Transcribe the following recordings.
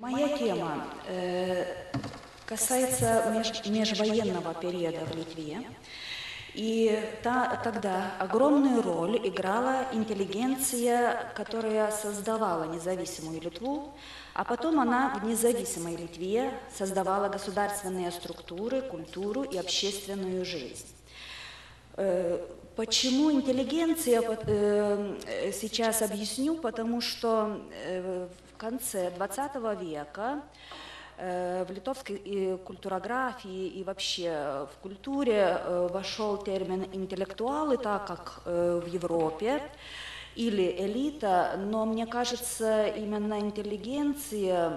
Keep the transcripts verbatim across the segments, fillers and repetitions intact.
Моя тема э, касается меж, межвоенного периода в Литве. И та, тогда огромную роль играла интеллигенция, которая создавала независимую Литву, а потом она в независимой Литве создавала государственные структуры, культуру и общественную жизнь. Э, почему интеллигенция, э, сейчас объясню, потому что э, в конце двадцатого века в литовской культурографии и вообще в культуре вошел термин «интеллектуалы», так как в Европе, или элита, но мне кажется, именно интеллигенция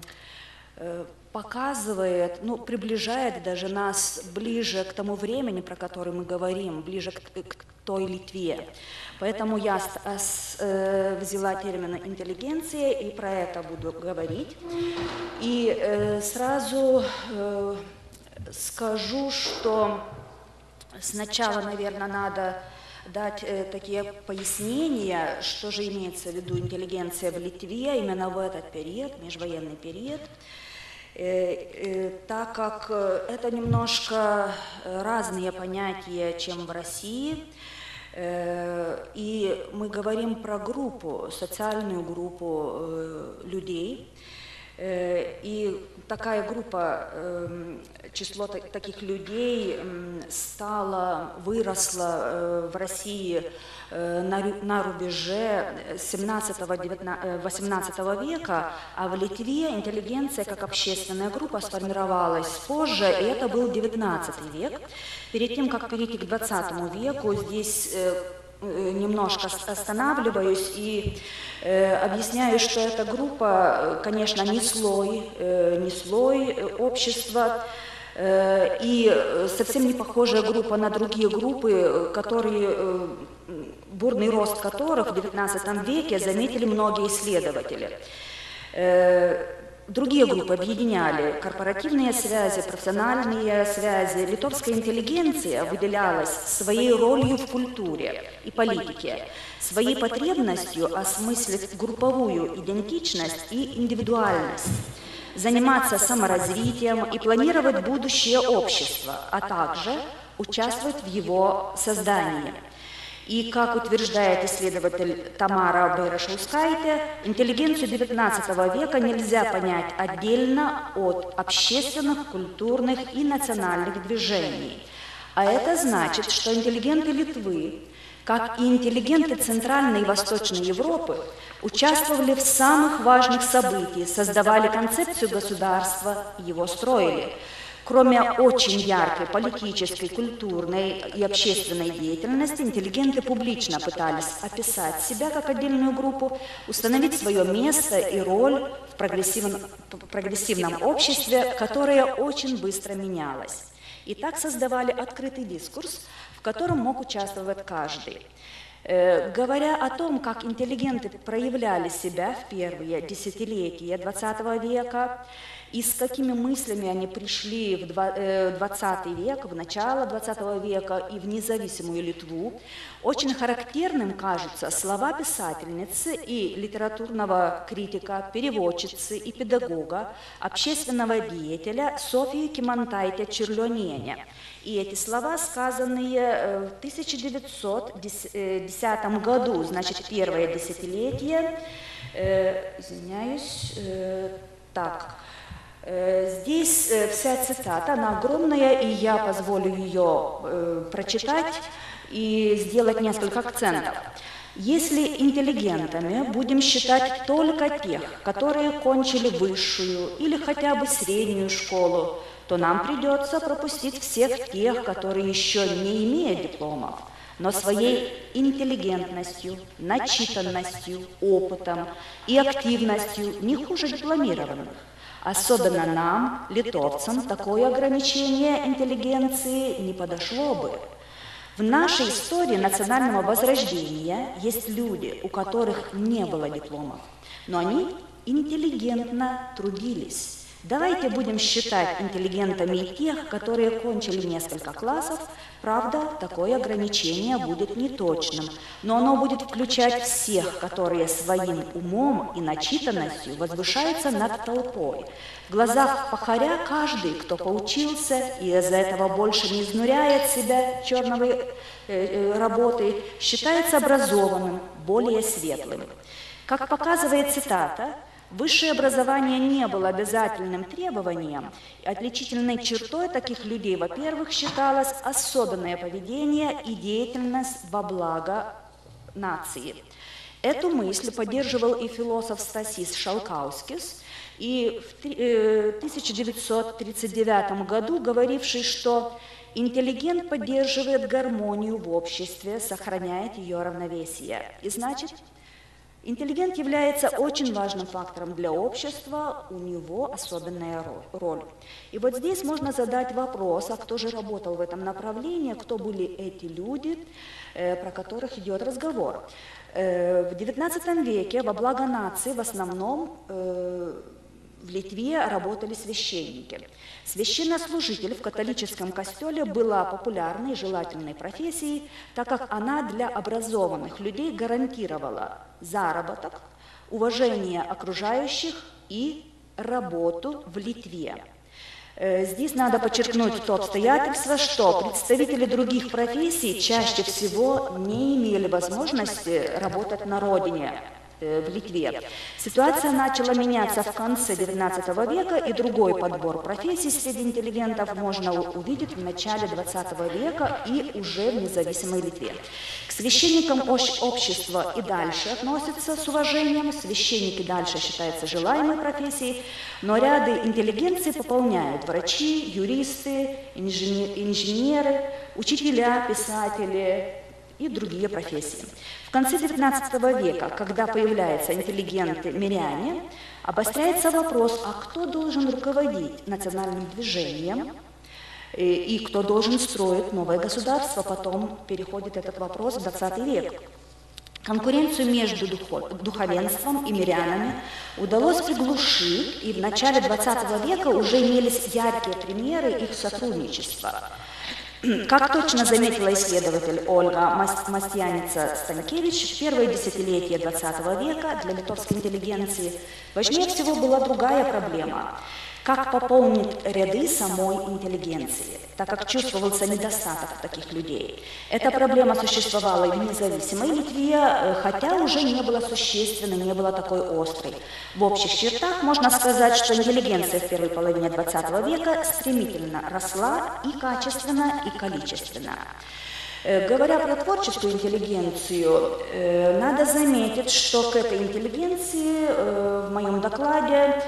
показывает, ну, приближает даже нас ближе к тому времени, про которое мы говорим, ближе к, к той Литве. Поэтому я с, с, э, взяла термин «интеллигенция» и про это буду говорить. И э, сразу э, скажу, что сначала, наверное, надо дать э, такие пояснения, что же имеется в виду интеллигенция в Литве именно в этот период, межвоенный период. Так как это немножко разные понятия, чем в России, и мы говорим про группу, социальную группу людей, и такая группа, число таких людей стало, выросло в России на рубеже семнадцатого-восемнадцатого века, а в Литве интеллигенция как общественная группа сформировалась позже, и это был девятнадцатый век. Перед тем, как перейти к двадцатому веку, здесь немножко останавливаюсь и э, объясняю, что эта группа, конечно, не слой, э, не слой общества, э, и совсем не похожая группа на другие группы, которые, э, бурный рост которых в девятнадцатом веке заметили многие исследователи. Э, Другие группы объединяли корпоративные связи, профессиональные связи. Литовская интеллигенция выделялась своей ролью в культуре и политике, своей потребностью осмыслить групповую идентичность и индивидуальность, заниматься саморазвитием и планировать будущее общества, а также участвовать в его создании. И, как утверждает исследователь Тамара Байрашаускайте, интеллигенцию девятнадцатого века нельзя понять отдельно от общественных, культурных и национальных движений. А это значит, что интеллигенты Литвы, как и интеллигенты Центральной и Восточной Европы, участвовали в самых важных событиях, создавали концепцию государства, его строили. Кроме очень яркой политической, культурной и общественной деятельности, интеллигенты публично пытались описать себя как отдельную группу, установить свое место и роль в прогрессивном, прогрессивном обществе, которое очень быстро менялось. И так создавали открытый дискурс, в котором мог участвовать каждый. Э, говоря о том, как интеллигенты проявляли себя в первые десятилетия двадцатого века, и с какими мыслями они пришли в двадцатый век, в начало двадцатого века и в независимую Литву, очень характерным кажутся слова писательницы и литературного критика, переводчицы и педагога, общественного деятеля Софьи Кимантайте-Чирлёниене. И эти слова, сказанные в тысяча девятьсот десятом году, значит, первое десятилетие, э, извиняюсь, э, так, здесь вся цитата, она огромная, и я позволю ее э, прочитать и сделать несколько акцентов. Если интеллигентами будем считать только тех, которые кончили высшую или хотя бы среднюю школу, то нам придется пропустить всех тех, которые еще не имеют дипломов, но своей интеллигентностью, начитанностью, опытом и активностью не хуже дипломированных. Особенно нам, литовцам, такое ограничение интеллигенции не подошло бы. В нашей истории национального возрождения есть люди, у которых не было дипломов, но они интеллигентно трудились, Давайте будем считать интеллигентами и тех, которые кончили несколько классов. Правда, такое ограничение будет неточным, но оно будет включать всех, которые своим умом и начитанностью возвышаются над толпой. В глазах пахаря каждый, кто поучился и из-за этого больше не изнуряет себя черной э, работой, считается образованным, более светлым. Как показывает цитата, высшее образование не было обязательным требованием. Отличительной чертой таких людей, во-первых, считалось особенное поведение и деятельность во благо нации. Эту мысль поддерживал и философ Стасис Шалкаускис, и в тысяча девятьсот тридцать девятом году говоривший, что интеллигент поддерживает гармонию в обществе, сохраняет ее равновесие. И значит, интеллигент является очень важным фактором для общества, у него особенная роль. И вот здесь можно задать вопрос, а кто же работал в этом направлении, кто были эти люди, про которых идет разговор. В девятнадцатом веке во благо нации в основном в Литве работали священники. Священнослужитель в католическом костеле была популярной и желательной профессией, так как она для образованных людей гарантировала заработок, уважение окружающих и работу в Литве. Здесь надо подчеркнуть то обстоятельство, что представители других профессий чаще всего не имели возможности работать на родине, в Литве. Ситуация начала меняться в конце девятнадцатого века, и другой подбор профессий среди интеллигентов можно увидеть в начале двадцатого века и уже в независимой Литве. К священникам общество и дальше относится с уважением, священники дальше считаются желаемой профессией, но ряды интеллигенции пополняют врачи, юристы, инженеры, учителя, писатели и другие профессии. В конце девятнадцатого века, когда появляются интеллигенты-миряне, обостряется вопрос, а кто должен руководить национальным движением и, и кто должен строить новое государство. Потом переходит этот вопрос в двадцатый век. Конкуренцию между духовенством и мирянами удалось приглушить, и в начале двадцатого века уже имелись яркие примеры их сотрудничества. Как точно заметила исследователь Ольга Мастьяница-Станкевич, в первые десятилетия двадцатого века для литовской интеллигенции важнее всего была другая проблема – как пополнить ряды самой интеллигенции, так как чувствовался недостаток таких людей. Эта проблема существовала и в независимой Литве, хотя уже не была существенной, не была такой острой. В общих чертах можно сказать, что интеллигенция в первой половине двадцатого века стремительно росла и качественно, и количественно. Говоря про творческую интеллигенцию, надо заметить, что к этой интеллигенции в моем докладе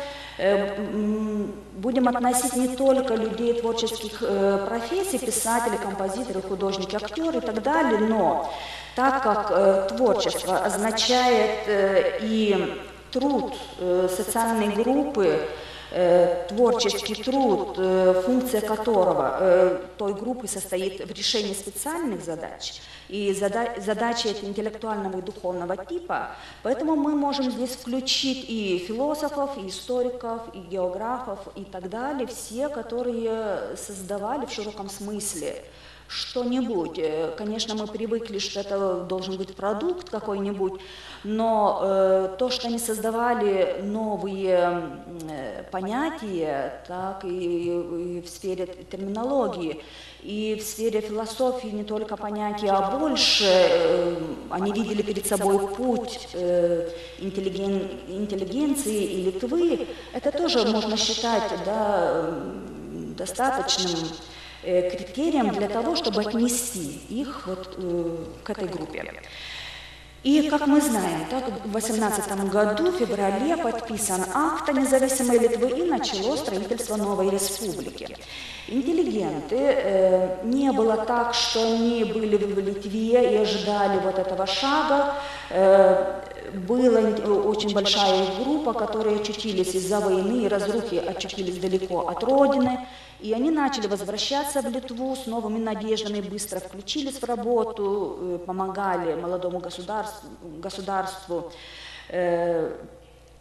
будем относить не только людей творческих профессий, писатели, композиторы, художники, актеры и так далее, но так как творчество означает и труд социальной группы, творческий труд, функция которого, той группы, состоит в решении специальных задач, и задачи эти интеллектуального и духовного типа, поэтому мы можем здесь включить и философов, и историков, и географов, и так далее, все, которые создавали в широком смысле что-нибудь. Конечно, мы привыкли, что это должен быть продукт какой-нибудь, но э, то, что они создавали новые э, понятия, так и, и в сфере терминологии, и в сфере философии не только понятия, а больше, э, они видели перед собой путь э, интеллиген, интеллигенции и Литвы, это тоже можно считать, да, достаточным критериям для того, чтобы отнести их вот, э, к этой группе. И, как мы знаем, так, в две тысячи восемнадцатом году, в феврале, подписан акт о независимой Литвы и начало строительство новой республики. Интеллигенты, э, не было так, что они были в Литве и ожидали вот этого шага. Э, была очень большая группа, которые очутились из-за войны и разрухи, очутились далеко от родины. И они начали возвращаться в Литву с новыми надеждами, быстро включились в работу, помогали молодому государству, государству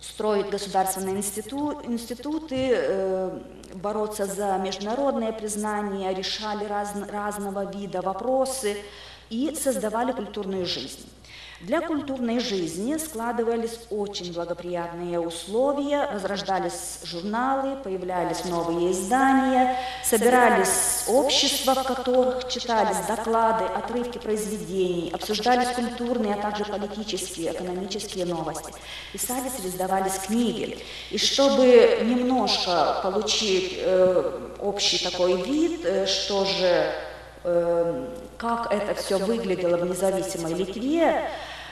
строить государственные институ, институты, бороться за международное признание, решали раз, разного вида вопросы и создавали культурную жизнь. Для культурной жизни складывались очень благоприятные условия, возрождались журналы, появлялись новые издания, собирались общества, в которых читались доклады, отрывки произведений, обсуждались культурные, а также политические, экономические новости, писались или издавались книги. И чтобы немножко получить э, общий такой вид, э, что же, э, как это все выглядело в независимой Литве,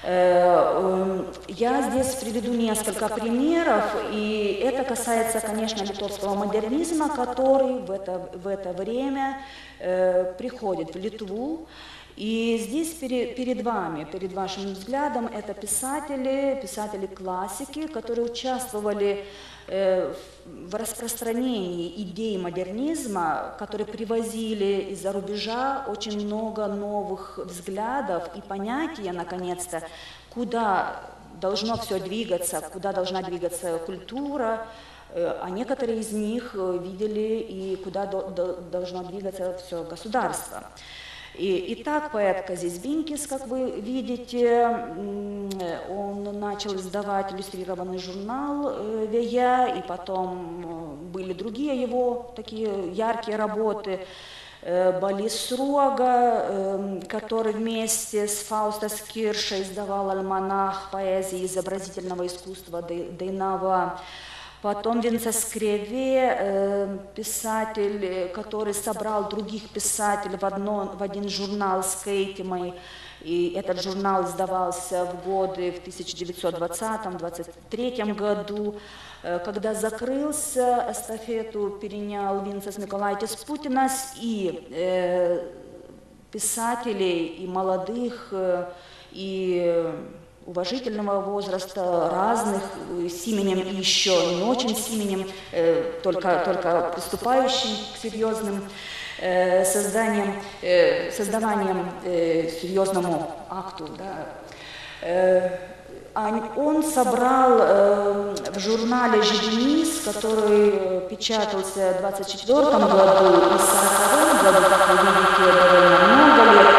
я здесь приведу несколько примеров, и это касается, конечно, литовского модернизма, который в это, в это время э, приходит в Литву. И здесь перед, перед вами, перед вашим взглядом, это писатели, писатели-классики, которые участвовали э, в распространении идей модернизма, которые привозили из-за рубежа очень много новых взглядов и понятия, наконец-то, куда должно все двигаться, куда должна двигаться культура, а некоторые из них видели и куда до, до, должно двигаться все государство. И, итак, поэт Казис Бинкис, как вы видите, он начал издавать иллюстрированный журнал «Вея», и потом были другие его такие яркие работы. Балис Сруага, который вместе с Фаустас Киршей издавал альманах поэзии изобразительного искусства Дейнава. Потом Винцес Креве, писатель, который собрал других писателей в, одно, в один журнал с Кейтимой. И этот журнал издавался в годы в тысяча девятьсот двадцатом — двадцать третьем году. Когда закрылся, эстафету перенял Винцес Миколайтис Путинас, и э, писателей, и молодых, и уважительного возраста, разных, с именем и еще не очень с именем, э, только, только приступающим к серьезным э, созданиям, э, создаванием э, серьезному акту. Да. Э, он собрал э, в журнале «Жиденис», который печатался в двадцать четвёртом году и в сороковом году, как вы видите, довольно много лет,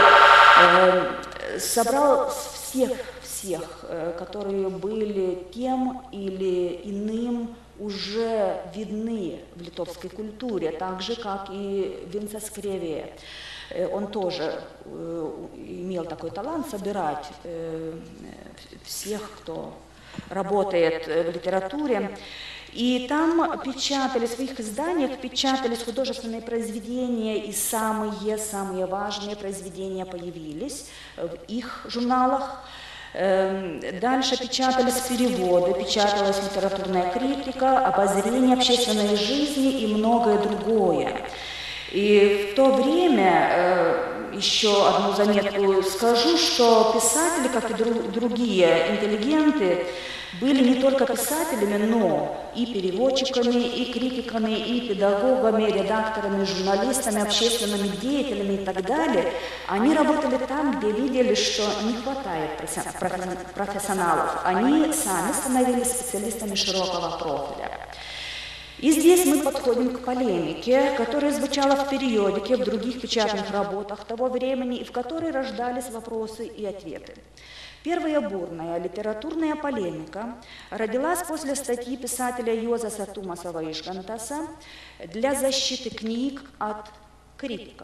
э, собрал всех всех, которые были тем или иным уже видны в литовской культуре, так же, как и Винцес Креве. Он тоже имел такой талант собирать всех, кто работает в литературе. И там печатали, в своих изданиях печатались художественные произведения, и самые-самые важные произведения появились в их журналах. Дальше печатались переводы, печаталась литературная критика, обозрение общественной жизни и многое другое. И в то время, еще одну заметку скажу, что писатели, как и другие интеллигенты, были не только писателями, но и переводчиками, и критиками, и педагогами, редакторами, журналистами, общественными деятелями и так далее. Они работали там, где видели, что не хватает профессионалов. Они сами становились специалистами широкого профиля. И здесь мы подходим к полемике, которая звучала в периодике, в других печатных работах того времени, и в которой рождались вопросы и ответы. Первая бурная литературная полемика родилась после статьи писателя Юозаса Тумаса Вайжгантаса для защиты книг от критиков.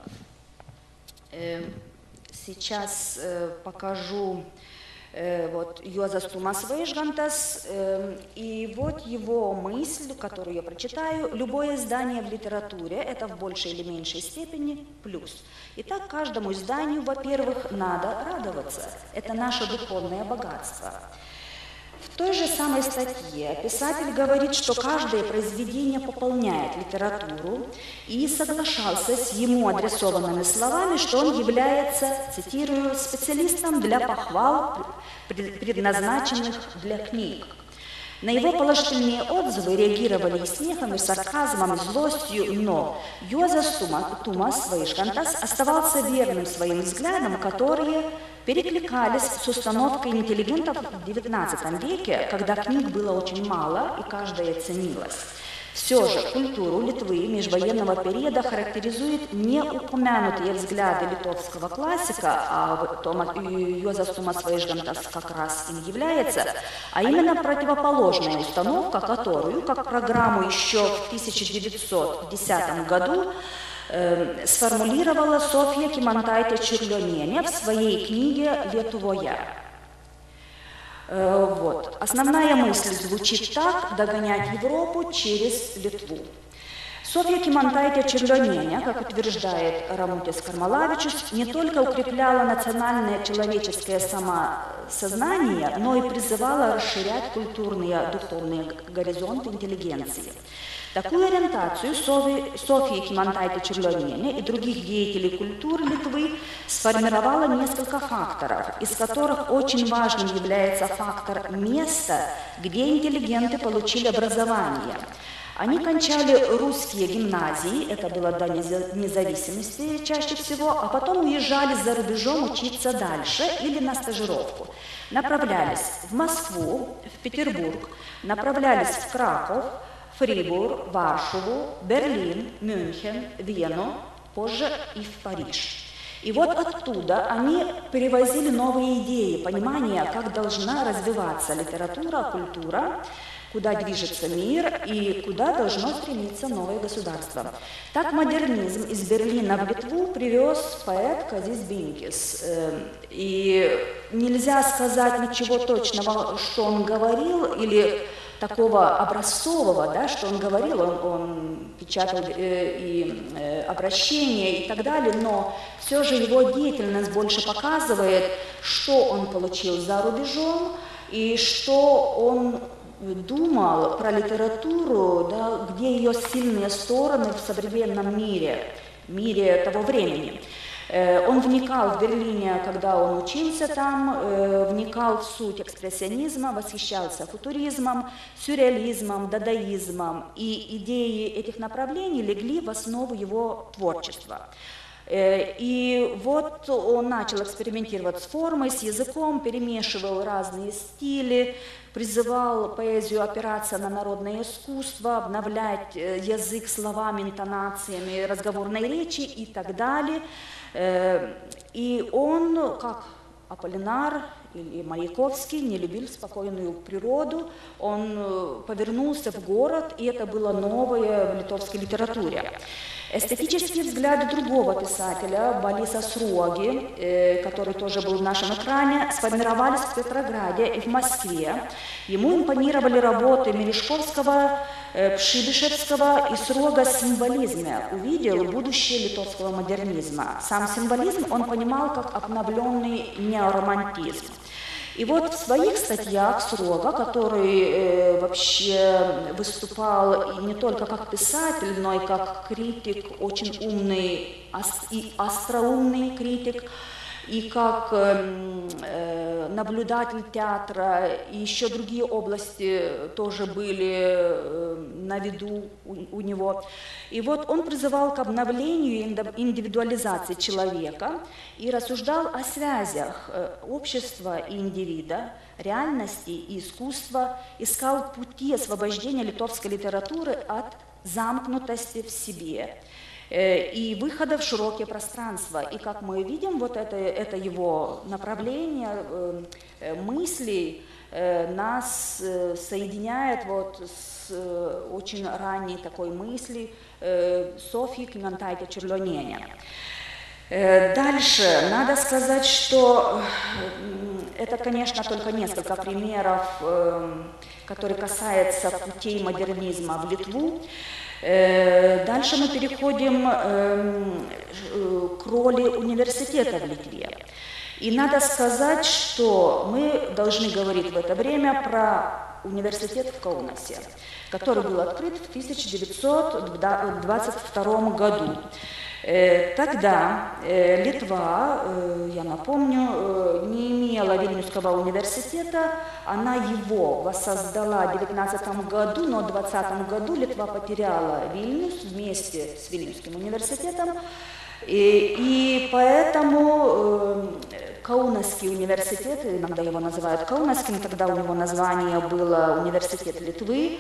Сейчас покажу вот Юозас Тумас Вайжгантас, и вот его мысль, которую я прочитаю: любое издание в литературе – это в большей или меньшей степени плюс. Итак, каждому изданию, во-первых, надо радоваться. Это наше духовное богатство. В той же самой статье писатель говорит, что каждое произведение пополняет литературу, и соглашался с ему адресованными словами, что он является, цитирую, специалистом для похвал, предназначенных для книг. На его положительные отзывы реагировали и смехом, и сарказмом, и злостью, но Юозас Тумас Вайжгантас оставался верным своим взглядам, которые перекликались с установкой интеллигентов в девятнадцатом веке, когда книг было очень мало и каждая ценилась. Все же культуру Литвы межвоенного периода характеризует не упомянутые взгляды литовского классика, а Юозас Тумас Вайжгантас как раз им является, а именно противоположная установка, которую, как программу еще в тысяча девятьсот десятом году, э, сформулировала Софья Кимантайте-Čiurlionienė в своей книге «Lietuvoje». Вот. Основная мысль звучит так: догонять Европу через Литву. Софья Кимантайте-Čiurlionienė, как утверждает Рамутис Кармалавичус, не только укрепляла национальное человеческое самосознание, но и призывала расширять культурные духовные горизонты интеллигенции. Такую ориентацию Софьи Кимантайте-Čiurlionienė и других деятелей культуры Литвы сформировало несколько факторов, из которых очень важным является фактор места, где интеллигенты получили образование. Они кончали русские гимназии, это было до независимости чаще всего, а потом уезжали за рубежом учиться дальше или на стажировку. Направлялись в Москву, в Петербург, направлялись в Краков, Фрибур, Варшаву, Берлин, Мюнхен, Вену, позже и в Париж. И вот оттуда они перевозили новые идеи, понимание, как должна развиваться литература, культура, куда движется мир и куда должно стремиться новое государство. Так модернизм из Берлина в Литву привез поэт Казис Бинкис. И нельзя сказать ничего точного, что он говорил, или такого образцового, да, что он говорил, он, он печатал э, и э, обращения и так далее, но все же его деятельность больше показывает, что он получил за рубежом и что он думал про литературу, да, где ее сильные стороны в современном мире, мире того времени. Он вникал в Берлине, когда он учился там, вникал в суть экспрессионизма, восхищался футуризмом, сюрреализмом, дадаизмом, и идеи этих направлений легли в основу его творчества. И вот он начал экспериментировать с формой, с языком, перемешивал разные стили, призывал поэзию опираться на народное искусство, обновлять язык словами, интонациями разговорной речи и так далее. И он, как Аполлинар или Маяковский, не любил спокойную природу, он повернулся в город, и это было новое в литовской литературе. Эстетические взгляды другого писателя, Балиса Сруоги, э, который тоже был в нашем экране, сформировались в Петрограде и в Москве. Ему импонировали работы Мережковского, э, Пшибишевского, и Сруога в символизме увидел будущее литовского модернизма. Сам символизм он понимал как обновленный неоромантизм. И вот в своих статьях Сруога, который э, вообще выступал не только как писатель, но и как критик, очень умный и остроумный критик, и как э, наблюдатель театра, и еще другие области тоже были э, на виду у, у него. И вот он призывал к обновлению и индивидуализации человека и рассуждал о связях общества и индивида, реальности и искусства, искал пути освобождения литовской литературы от замкнутости в себе и выхода в широкие пространства. И как мы видим, вот это, это его направление э, мыслей э, нас э, соединяет вот с э, очень ранней такой мысли э, Софьи Кимантайте-Čiurlionienė. Э, дальше надо сказать, что э, это, конечно, только несколько примеров, э, которые касаются путей модернизма в Литву. Дальше мы переходим к роли университета в Литве. И надо сказать, что мы должны говорить в это время про университет в Каунасе, который был открыт в тысяча девятьсот двадцать втором году. Тогда Литва, я напомню, не имела Вильнюсского университета, она его воссоздала в девятнадцатом году, но в двадцатом году Литва потеряла Вильнюс вместе с Вильнюсским университетом, и, и поэтому Каунасский университет, иногда его называют Каунаским, тогда у него название было Университет Литвы,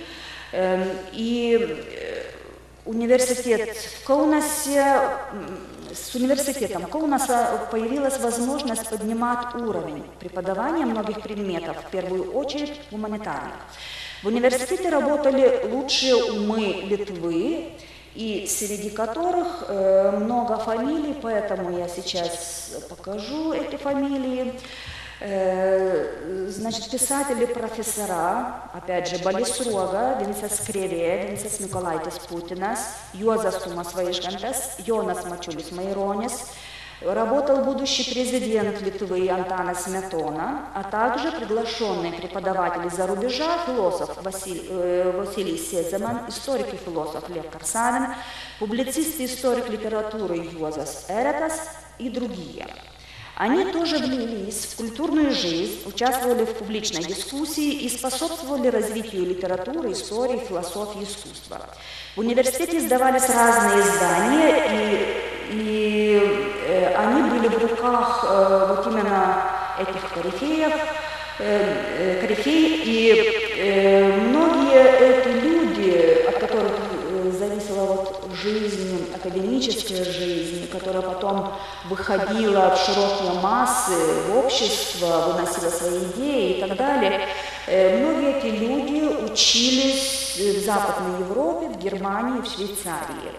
и университет в Каунасе, с университетом Каунаса появилась возможность поднимать уровень преподавания многих предметов, в первую очередь гуманитарных. В университете работали лучшие умы Литвы, и среди которых э, много фамилий, поэтому я сейчас покажу эти фамилии. Э, значит, писатели, профессора, опять же, Балисрога, Винцес Креве, Винцес Миколайтис Путинас, Юозас Тумас Вайшгантес, Йонас Мачулис Майронис. Работал будущий президент Литвы Антанас Сметона, а также приглашенные преподаватели за рубежа, философ Василий, э, Василий Сеземан, историк и философ Лев Корсавин, публицист и историк литературы Юозас Эретас и другие. Они тоже влились в культурную жизнь, участвовали в публичной дискуссии и способствовали развитию литературы, истории, философии, искусства. В университете издавались разные издания, и, и э, они были в руках э, вот именно этих корифеев, э, корифей, и э, многие эти люди, от которых э, зависела вот жизнь, академическая жизнь, которая потом выходила в широкие массы, в общество, выносила свои идеи и так далее, э, многие эти люди учились в Западной Европе, в Германии, в Швейцарии.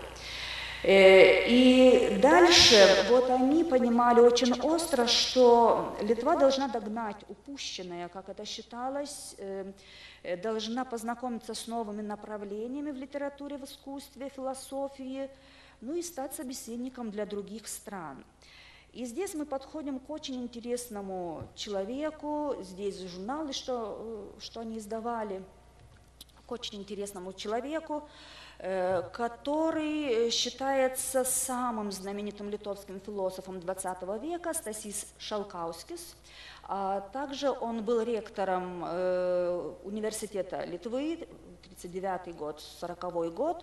И дальше вот они понимали очень остро, что Литва должна догнать упущенное, как это считалось, должна познакомиться с новыми направлениями в литературе, в искусстве, философии, ну и стать собеседником для других стран. И здесь мы подходим к очень интересному человеку, здесь журналы, что, что они издавали, к очень интересному человеку, который считается самым знаменитым литовским философом двадцатого века, Стасис Шалкаускис. А также он был ректором университета Литвы, тридцать девятый год, сороковой год.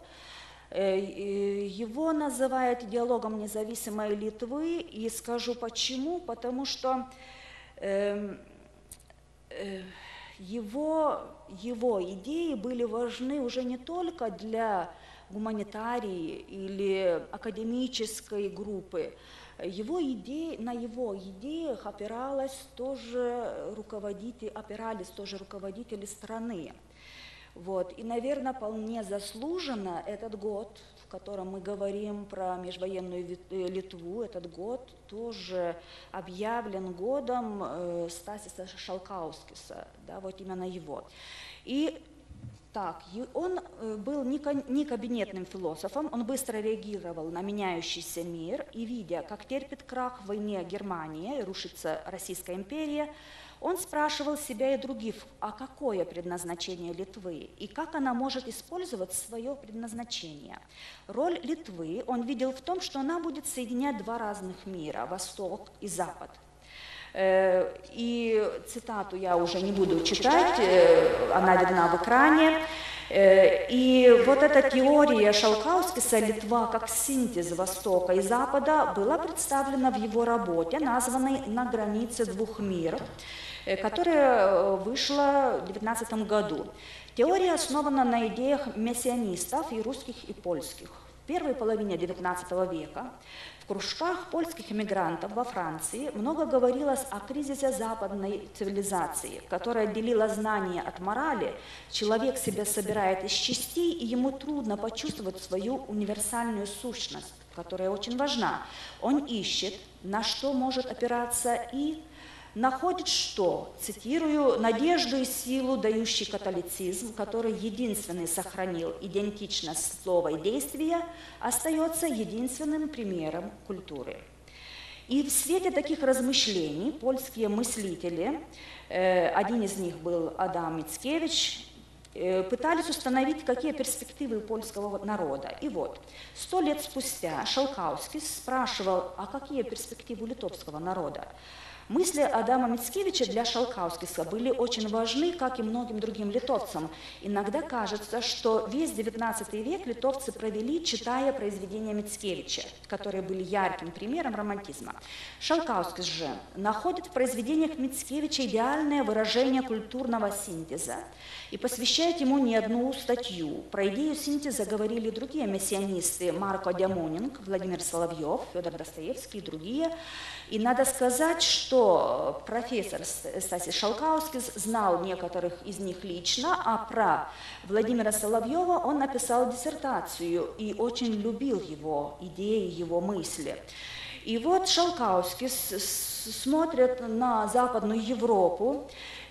Его называют идеологом независимой Литвы, и скажу почему, потому что Его, его идеи были важны уже не только для гуманитарии или академической группы. Его идеи, на его идеях опиралась тоже руководители, опирались тоже руководители страны. Вот. И, наверное, вполне заслуженно этот год, в котором мы говорим про межвоенную Литву, этот год тоже объявлен годом э, Стасиса Шалкаускиса, да, вот именно его. И так, он был не кабинетным философом, он быстро реагировал на меняющийся мир, и видя, как терпит крах в войне Германия, рушится Российская империя, он спрашивал себя и других, а какое предназначение Литвы и как она может использовать свое предназначение. Роль Литвы он видел в том, что она будет соединять два разных мира, Восток и Запад. И цитату я уже не буду читать, она видна в экране. И вот эта теория Шалкаускиса «Литва как синтез Востока и Запада» была представлена в его работе, названной «На границе двух миров», которая вышла в девятнадцатом году. Теория основана на идеях мессианистов и русских, и польских. В первой половине девятнадцатого века в кружках польских эмигрантов во Франции много говорилось о кризисе западной цивилизации, которая отделила знания от морали. Человек себя собирает из частей, и ему трудно почувствовать свою универсальную сущность, которая очень важна. Он ищет, на что может опираться, и находит что? Цитирую: «надежду и силу, дающий католицизм, который единственный сохранил идентичность слова и действия, остается единственным примером культуры». И в свете таких размышлений польские мыслители, один из них был Адам Мицкевич, пытались установить, какие перспективы у польского народа. И вот, сто лет спустя Шалкаускис спрашивал, а какие перспективы у литовского народа? Мысли Адама Мицкевича для Шалкаускиса были очень важны, как и многим другим литовцам. Иногда кажется, что весь девятнадцатый век литовцы провели, читая произведения Мицкевича, которые были ярким примером романтизма. Шалкаускис же находит в произведениях Мицкевича идеальное выражение культурного синтеза и посвящает ему не одну статью. Про идею синтеза говорили другие мессианисты: Марко Дямонинг, Владимир Соловьев, Федор Достоевский и другие. И надо сказать, что профессор Стасис Шалкаускис знал некоторых из них лично, а про Владимира Соловьева он написал диссертацию и очень любил его идеи, его мысли. И вот Шалкаускис смотрит на Западную Европу,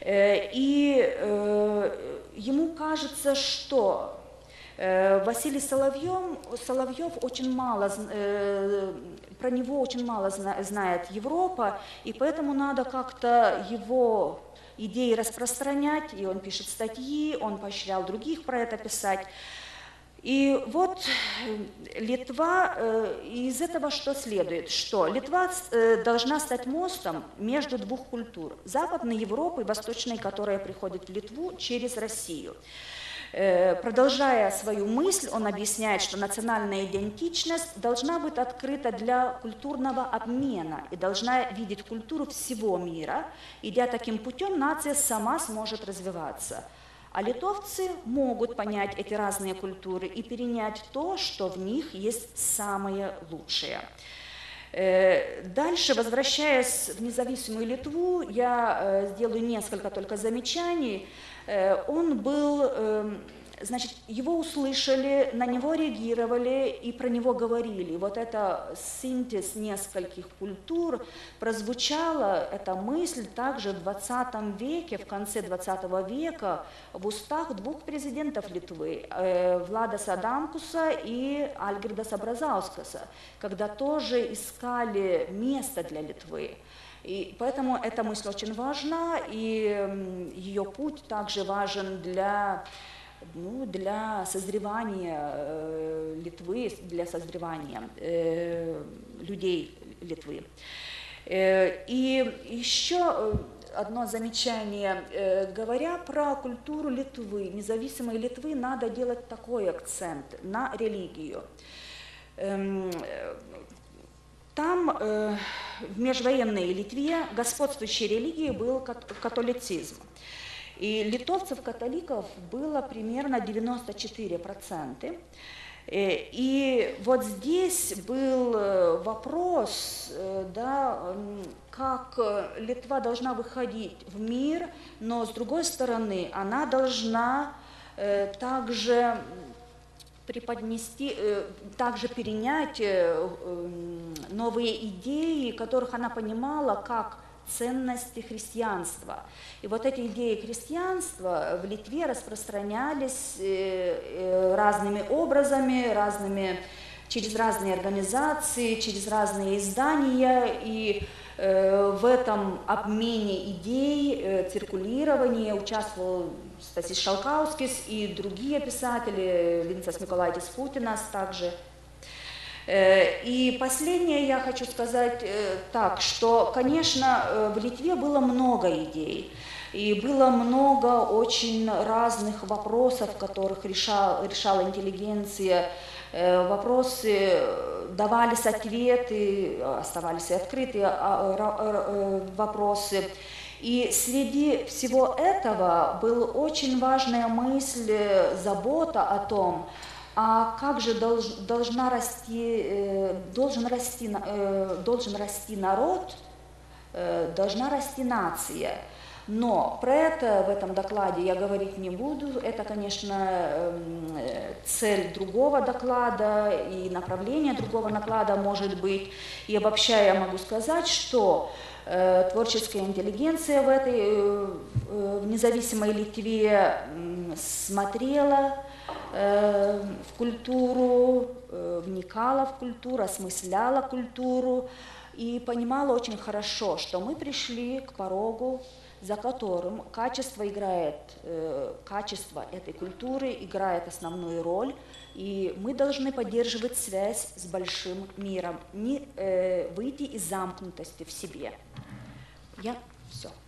и ему кажется, что Василий Соловьев, Соловьев очень мало, про него очень мало знает Европа, и поэтому надо как-то его идеи распространять, и он пишет статьи, он поощрял других про это писать. И вот Литва, из этого что следует? Что Литва должна стать мостом между двух культур: Западной Европы и Восточной, которая приходит в Литву через Россию. Продолжая свою мысль, он объясняет, что национальная идентичность должна быть открыта для культурного обмена и должна видеть культуру всего мира. Идя таким путем, нация сама сможет развиваться. А литовцы могут понять эти разные культуры и перенять то, что в них есть самое лучшее. Дальше, возвращаясь в независимую Литву, я сделаю несколько только замечаний. Он был, значит, его услышали, на него реагировали и про него говорили. Вот это синтез нескольких культур прозвучала, эта мысль также в двадцатом веке, в конце двадцатого века в устах двух президентов Литвы, Владаса Адамкуса и Альгирдаса Бразаускаса, когда тоже искали место для Литвы. И поэтому эта мысль очень важна, и ее путь также важен для, ну, для созревания э, Литвы, для созревания э, людей Литвы. Э, и еще одно замечание. Э, говоря про культуру Литвы, независимой Литвы, надо делать такой акцент на религию. Э, Там, э, в межвоенной Литве, господствующей религией был католицизм. И литовцев-католиков было примерно девяносто четыре процента. И вот здесь был вопрос, да, как Литва должна выходить в мир, но, с другой стороны, она должна также преподнести, также перенять новые идеи, которых она понимала как ценности христианства. И вот эти идеи христианства в Литве распространялись разными образами, разными, через разные организации, через разные издания, и в этом обмене идей, циркулировании участвовал Стасис Шалкаускис и другие писатели, Линцас Миколайтис Путинас также. И последнее я хочу сказать так, что, конечно, в Литве было много идей, и было много очень разных вопросов, которых решал, решала интеллигенция. Вопросы, давались ответы, оставались открытые вопросы. И среди всего этого была очень важная мысль, забота о том, а как же долж, должна расти, должен, расти, должен расти народ, должна расти нация. Но про это в этом докладе я говорить не буду. Это, конечно, цель другого доклада и направление другого доклада может быть. И обобщая, я могу сказать, что э, творческая интеллигенция в этой э, в независимой Литве смотрела э, в культуру, э, вникала в культуру, осмысляла культуру. и понимала очень хорошо, что мы пришли к порогу, за которым качество играет, э, качество этой культуры играет основную роль, и мы должны поддерживать связь с большим миром, не э, выйти из замкнутости в себе. Я все.